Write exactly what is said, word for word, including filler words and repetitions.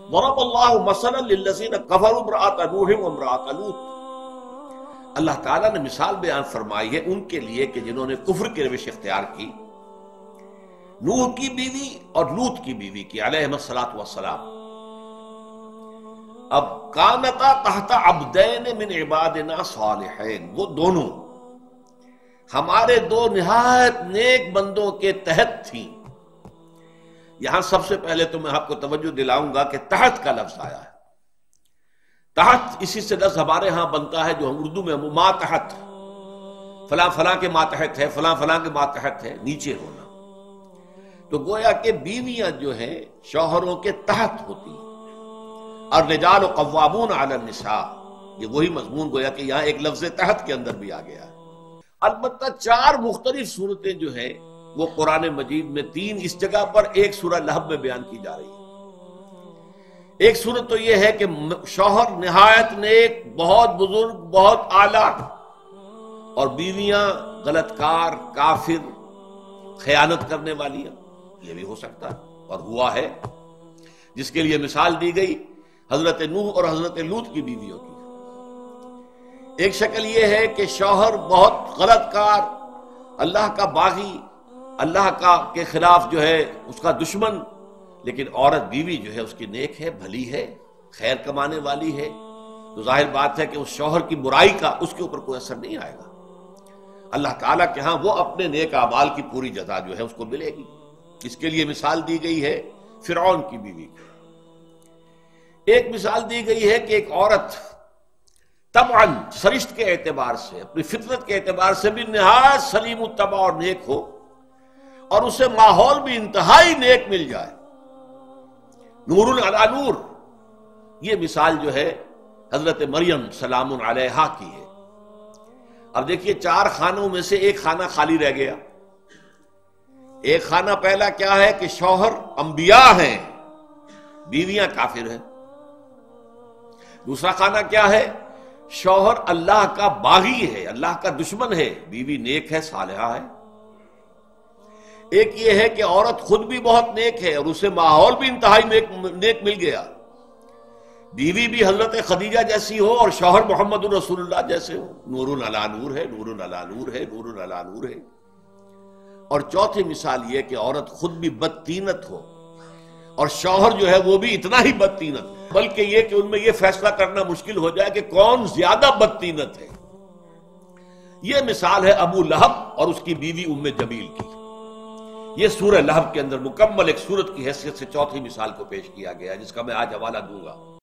ضرب اللہ مثلا للذین کفروا امرأۃ نوح وامرأۃ لوط، اللہ تعالیٰ نے مثال بیان فرمائی ہے ان کے لیے کہ جنہوں نے کفر کی روش اختیار کی، نوح کی بیوی اور لوط کی بیوی کی علیہم الصلاۃ والسلام۔ اب کانتا تحت عبدین من عبادنا صالحین، وہ دونوں ہمارے دو نہایت نیک بندوں کے تحت تھیں۔ یہاں سب سے پہلے تو میں آپ کو توجہ دلاؤں گا کہ تحت کا لفظ آیا ہے۔ تحت اسی سے لفظ ہمارے ہاں بنتا ہے جو ہم اردو میں ماتحت، فلاں فلاں کے ماتحت ہے، فلاں فلاں کے ماتحت ہے، نیچے ہونا۔ تو گویا کہ بیویاں جو ہیں شوہروں کے تحت ہوتی ہیں، اور رجال قوامون علی النساء، یہ وہی مضمون گویا کہ یہاں ایک لفظ تحت کے اندر بھی آ گیا ہے۔ البتہ چار مختلف صورتیں جو ہیں وہ قرآن مجید میں، تین اس جگہ پر، ایک سورہ لہب میں بیان کی جا رہی ہے۔ ایک صورت تو یہ ہے کہ شوہر نہایت نیک، بہت بزرگ، بہت اعلیٰ، اور بیویاں غلط کار، کافر، خیانت کرنے والی ہیں، یہ بھی ہو سکتا ہے اور ہوا ہے، جس کے لیے مثال دی گئی حضرت نوح اور حضرت لوط کی بیویوں کی۔ ایک شکل یہ ہے کہ شوہر بہت غلط کار، اللہ کا باغی، اللہ کا کے خلاف جو ہے اس کا دشمن، لیکن عورت بیوی جو ہے اس کی نیک ہے، بھلی ہے، خیر کمانے والی ہے، تو ظاہر بات ہے کہ اس شوہر کی برائی کا اس کے اوپر کوئی اثر نہیں آئے گا۔ اللہ تعالیٰ کے ہاں وہ اپنے نیک اعمال کی پوری جزا جو ہے اس کو ملے گی۔ اس کے لیے مثال دی گئی ہے فرعون کی بیوی کی۔ ایک مثال دی گئی ہے کہ ایک عورت طبعاً سرشت کے اعتبار سے، اپنی فطرت کے اعتبار سے بھی نہایت سلیم الطبع اور نیک ہو، اور اسے ماحول بھی انتہائی نیک مل جائے، نور علی نور۔ یہ مثال جو ہے حضرت مریم سلام علیہا کی ہے۔ اب دیکھیے چار خانوں میں سے ایک خانہ خالی رہ گیا۔ ایک خانہ پہلا کیا ہے کہ شوہر انبیاء ہیں، بیویاں کافر ہیں۔ دوسرا خانہ کیا ہے؟ شوہر اللہ کا باغی ہے، اللہ کا دشمن ہے، بیوی نیک ہے، صالحہ ہے۔ ایک یہ ہے کہ عورت خود بھی بہت نیک ہے اور اسے ماحول بھی انتہائی نیک نیک مل گیا، بیوی بھی حضرت خدیجہ جیسی ہو اور شوہر محمد رسول اللہ جیسے ہو، نور علی نور ہے، نور علی نور ہے، نور علی نور ہے۔ اور چوتھی مثال یہ کہ عورت خود بھی بدتینت ہو اور شوہر جو ہے وہ بھی اتنا ہی بدتینت، بلکہ یہ کہ ان میں یہ فیصلہ کرنا مشکل ہو جائے کہ کون زیادہ بدتینت ہے۔ یہ مثال ہے ابو لہب اور اس کی بیوی ام جمیل کی۔ یہ سورہ لہب کے اندر مکمل ایک سورت کی حیثیت سے چوتھی مثال کو پیش کیا گیا، جس کا میں آج حوالہ دوں گا۔